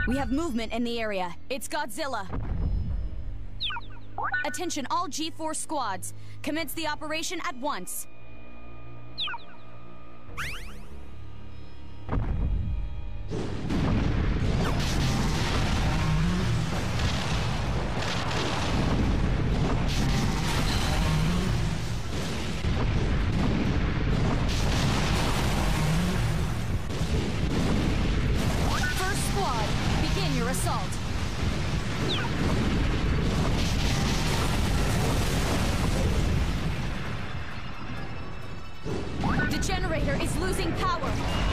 We have movement in the area. It's Godzilla. Attention all G4 squads. Commence the operation at once. First squad, begin your assault. The generator is losing power.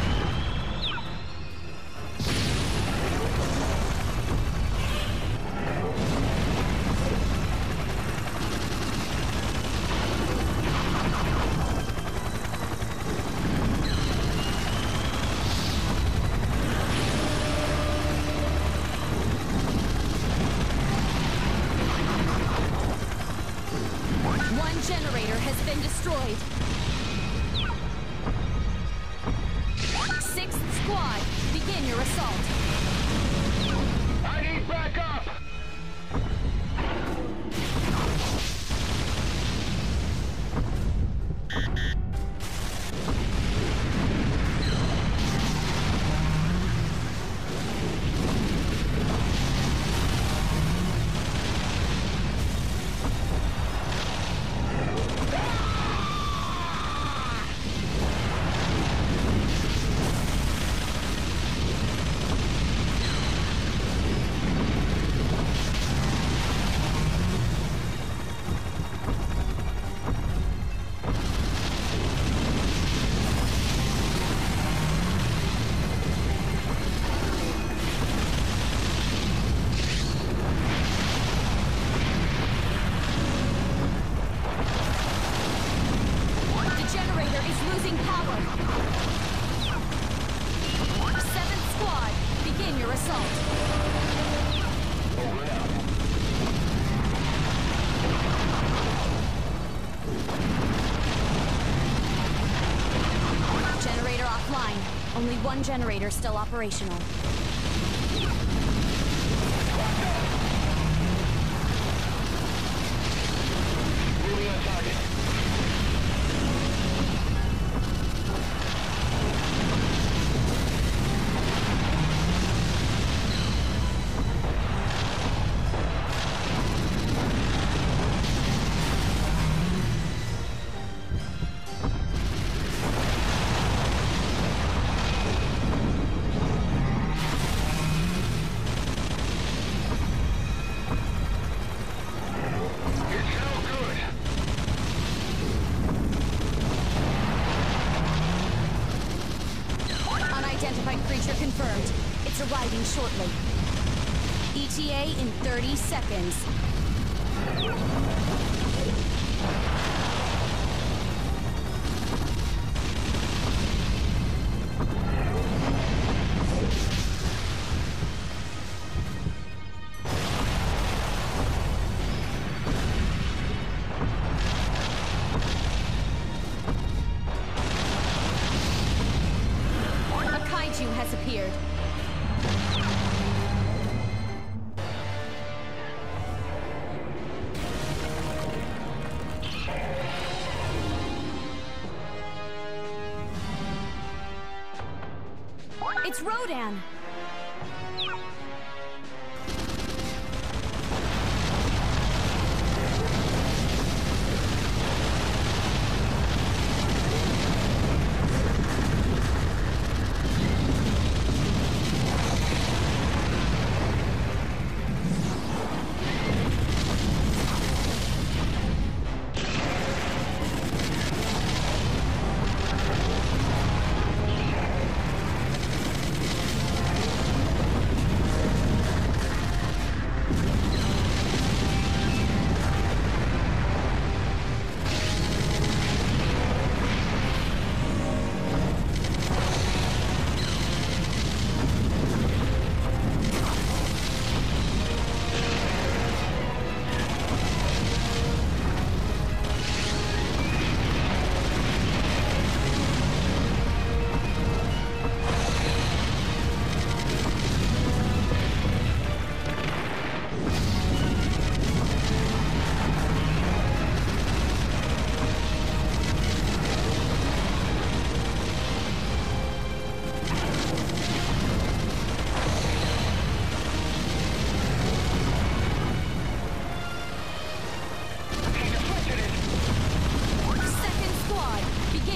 One generator has been destroyed. Sixth squad, begin your assault. I need backup! Losing power. Seventh squad, begin your assault. Generator offline. Only one generator still operational. Moving on target. Unidentified creature confirmed. It's arriving shortly. ETA in 30 seconds. Has appeared. It's Rodan.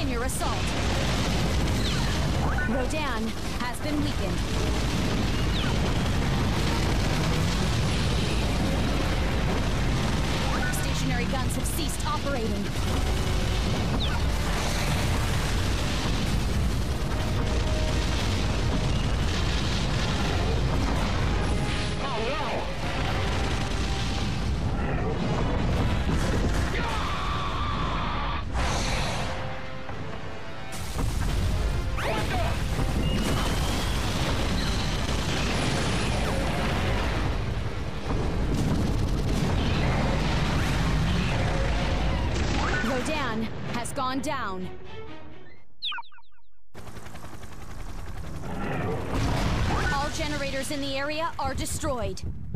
on your assault. Rodan has been weakened. Stationary guns have ceased operating. Rodan has gone down. All generators in the area are destroyed.